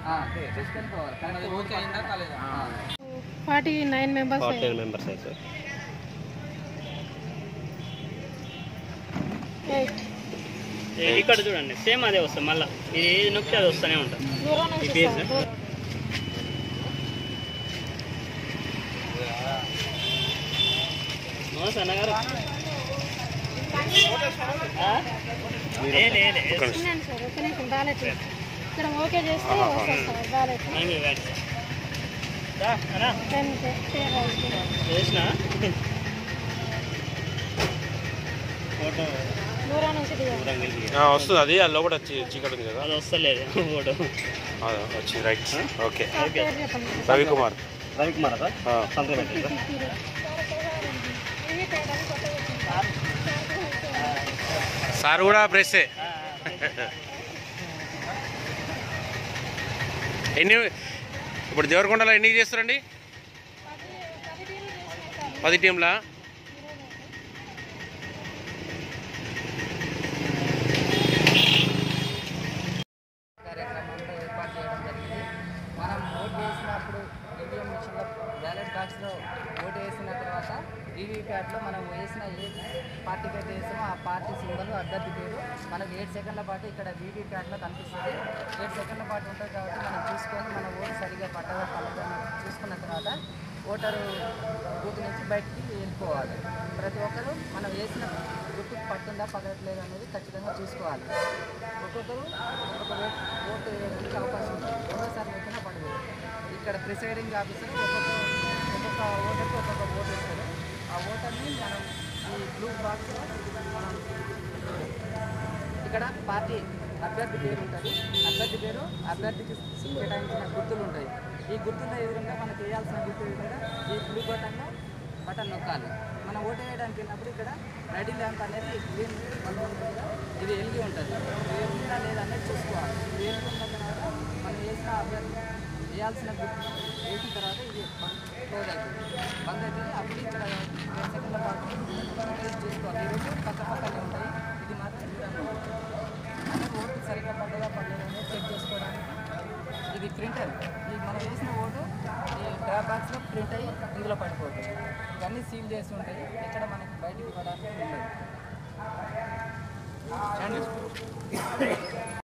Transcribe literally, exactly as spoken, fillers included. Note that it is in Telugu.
చూసుకొని పోవాలి. కానీ అది ఓకే అయిందా కాలేదా? Forty nine members forty nine members అయితే ఇక్కడ చూడండి సేమ్ అదే వస్తుంది. మళ్ళీ ఇది ఏది నొక్కి అది వస్తూనే ఉంటుంది. అన్నగారు ఇక్కడ ఓకే చేస్తే చేసిన వస్తుంది అది అందులో కూడా చీకటి ఉంది కదా, అది వస్తలేదు ఫోటో వచ్చింది. Right, okay. Ravikumar Ravikumar sir కూడా ప్రెస్సే. ఎన్ని ఇప్పుడు దేవరకొండలో ఎన్ని చేస్తారండి? పది టీంలా? కార్యక్రమంలో ఏర్పాటు చేయడం జరిగింది. మనం ఓటు వేసినప్పుడు ఈవీఎం మిషన్లో బ్యాలెట్ బాక్స్లో ఓటు వేసిన తర్వాత వీవీప్యాట్లో మనం వేసిన ఏ పార్టీకి అయితే వేసామో ఆ పార్టీ సింబల్ అభ్యర్థి పేరు మనకు ఏడు సెకండ్ల పాటు ఇక్కడ వీవీప్యాట్లో కనిపిస్తుంది. ఏడు సెకండ్ల పాటు ఉంటుంది కాబట్టి మనం చూసుకొని మన ఓటు సరిగా పడ్డదా పడదా చూసుకున్న తర్వాత ఓటరు బూత్ నుంచి బయటికి వెళ్ళిపోవాలి. ప్రతి ఒక్కరూ మనం వేసిన గుర్తుకు పట్టుందా పడట్లేదు అనేది ఖచ్చితంగా చూసుకోవాలి. ఒక్కొక్కరు ఒక్కొక్క ఓటు వేయడానికి అవకాశం ఉంటుంది. రెండోసారి వేసినా పడదు. ఇక్కడ ప్రిసైడింగ్ ఆఫీసర్ ఒక్కొక్క ఒక్కొక్క ఓటర్కి ఒక్కొక్క ఓటు వేస్తారు. ఆ ఓటర్ని మనం ఈ బ్లూ బాక్స్లో మనం ఇక్కడ పార్టీ అభ్యర్థి పేరు ఉంటుంది. అభ్యర్థి పేరు అభ్యర్థికి కేటాయించిన గుర్తులు ఉంటాయి. ఈ గుర్తుల ఎదురుగా మనకు వేయాల్సిన గుర్తు ఎదురుగా ఈ బ్లూ బటన్లో బటన్ నొక్కాలి. మనం ఓటు వేయడానికి వెళ్ళినప్పుడు ఇక్కడ రెడీ ల్యాంప్ అనేది గ్రీన్ ఇది వెలిగి ఉంటుంది. వెలిగిందా లేదా అనేది చూసుకోవాలి. వెలిగి ఉన్న తర్వాత మనం వేసిన అభ్యర్థి వేయాల్సిన గుర్తు వేసిన తర్వాత ఇది క్లోజ్ అవుతుంది, బంద్ అవుతుంది. అప్పుడు ఇక్కడ రెండు సెకండ్ల పాటు చూసుకోవాలి. ఈ రెండు పక్క పక్కనే ఉంటాయి. ఇది మాత్రం దూరంగా ఉంటుంది. అంటే ఓటు సరిగ్గా పడ్డదా పడలేదా అనేది చెక్ చేసుకోవడానికి ఇది ప్రింటర్. ఈ మనం వేసిన ఓటు ఈ డ్రాప్ బాక్స్లో ప్రింట్ అయ్యి ఇందులో పడిపోతుంది. ఇవన్నీ సీల్ చేసి ఉంటాయి. ఎక్కడ మనకి బయటికి ఇవ్వడానికి ఉండదు.